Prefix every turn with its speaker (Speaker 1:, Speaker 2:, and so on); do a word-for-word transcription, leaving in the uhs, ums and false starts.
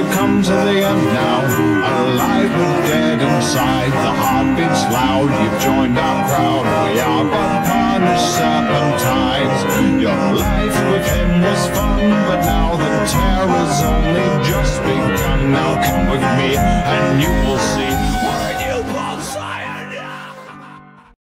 Speaker 1: we've come to the end now, alive but dead inside. The heartbeats loud, you've joined our crowd. We are but punished serpentines. Your life with him was fun, but now the terror's only